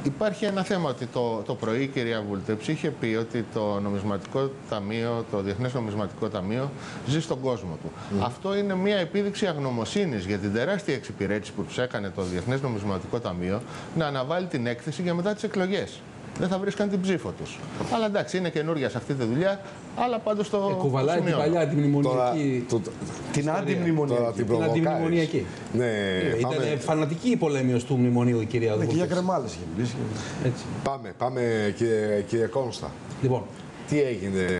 Υπάρχει ένα θέμα ότι το πρωί η κυρία Βούλτεψη είχε πει ότι το νομισματικό ταμείο, το Διεθνές Νομισματικό Ταμείο ζει στον κόσμο του. Αυτό είναι μια επίδειξη αγνωμοσύνης για την τεράστια εξυπηρέτηση που τους έκανε το Διεθνές Νομισματικό Ταμείο να αναβάλει την έκθεση για μετά τις εκλογές. Δεν θα βρίσκαν την ψήφο τους. Αλλά εντάξει, είναι καινούρια σε αυτή τη δουλειά, αλλά πάντως το. Κουβαλάει την παλιά τη μνημονιακή. Την αντιμνημονιακή. Ναι, ήταν φανατική η πολέμιος του μνημονίου η κυρία Βούλτεψη. Και για κρεμάλες είχε μιλήσει. Πάμε, κύριε Κόνστα. Λοιπόν. Τι έγινε?